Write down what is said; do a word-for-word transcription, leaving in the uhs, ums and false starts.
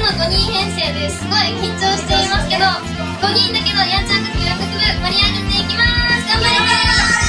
のごにん編成ですごい緊張していますけど、ごにんだけどやんちゃん学楽部盛り上げていきます。頑張ります。